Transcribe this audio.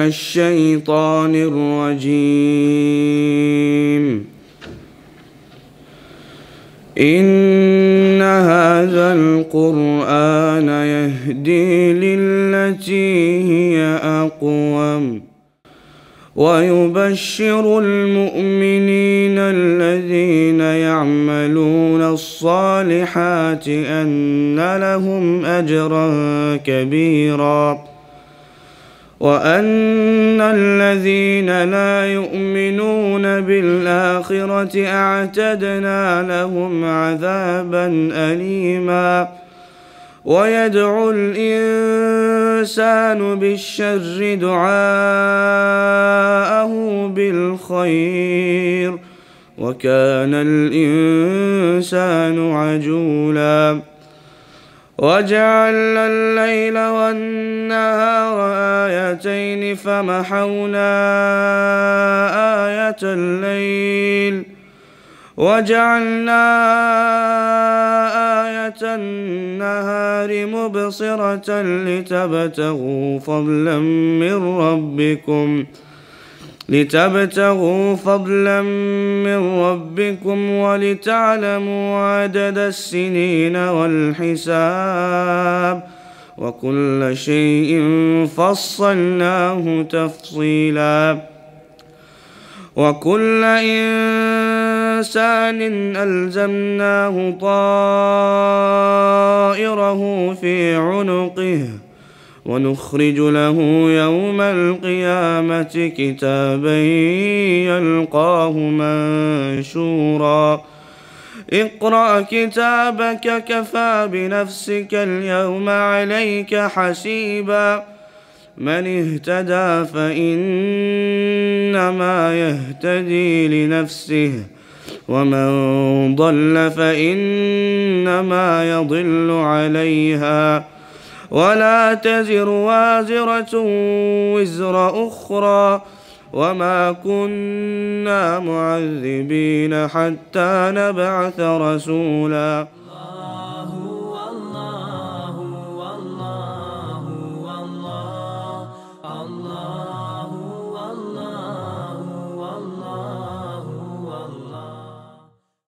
الشيطان الرجيم. إن هذا القرآن يهدي للتي هي أقوم ويبشر المؤمنين الذين يعملون الصالحات أن لهم أجرا كبيرا وأن الذين لا يؤمنون بالآخرة أعتدنا لهم عذابا أليما. ويدعو الإنسان بالشر دعاءه بالخير وكان الإنسان عجولا. وجعلنا الليل والنهار آيتين فمحونا آية الليل وجعلنا آية النهار مبصرة لتبتغوا فضلا من ربكم ولتعلموا عدد السنين والحساب وكل شيء فصلناه تفصيلا. وكل إنسان ألزمناه طائره في عنقه ونخرج له يوم القيامة كتابا يلقاه منشورا. اقرأ كتابك كفى بنفسك اليوم عليك حسيبا. من اهتدى فإنما يهتدي لنفسه ومن ضل فإنما يضل عليها ولا تزر وازرة وزر أخرى وما كنا معذبين حتى نبعث رسولا.